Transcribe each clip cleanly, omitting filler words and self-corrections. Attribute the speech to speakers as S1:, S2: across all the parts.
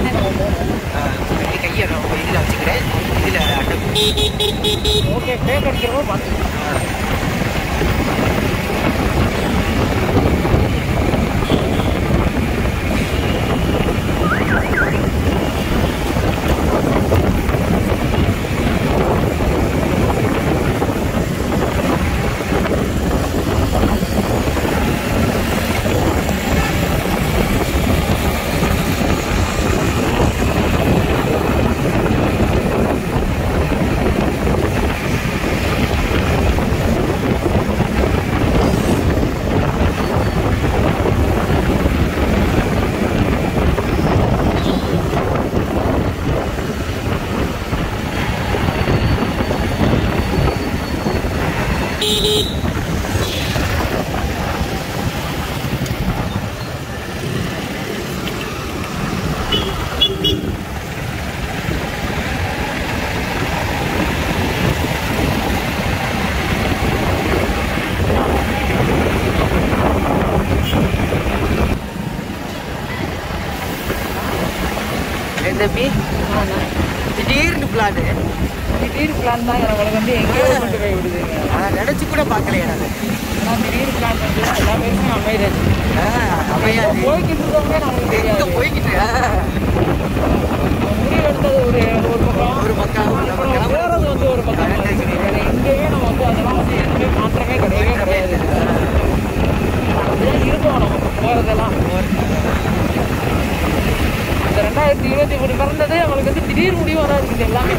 S1: கையை நான் இதில் வச்சுக்கிறேன். இதில் ஓகே பிரேக் அடிக்கிறவோ பார்த்து தம்பி திடீர்னு பிளான் தான் நம்மளுக்கு வந்து எங்கேயோ கொண்டு போய் விடுதுங்க. நான் நினச்சி கூட பார்க்கலையே. நான் திடீர் பிளான் வந்து எல்லா பேருமே அமையாது போய்கிட்டு இருக்கவங்க நமக்கு தெரியாது. போய்கிட்டு முடிவு எடுத்தது ஒரு பக்கம் போகிறது வந்து ஒரு பக்கம். எங்கேயுமே நம்ம வந்து அதெல்லாம் வந்து எதுவுமே மாற்றமே கிடையாது. அப்படியே இருக்கோம் நம்ம போகிறதெல்லாம். இந்த 2023 பிறந்தது அவங்களுக்கு வந்து திடீர் முடிவாக தான் இருக்குது. எல்லாமே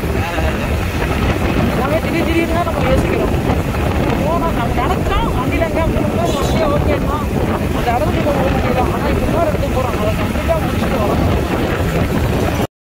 S1: திடீர்னு தான் நம்ம யோசிக்கிறோம். போனால் நம்ம நினச்சோம் வண்டியில் எங்கே போகணும் வண்டியை ஓகேன்னா அந்த இடத்துக்கு போக முடியல. ஆனால் இப்போ இன்னொரு இடத்துக்கு போகிறோம். அதை கம்ப்ளீட்டாக முடிச்சுட்டு வரோம்.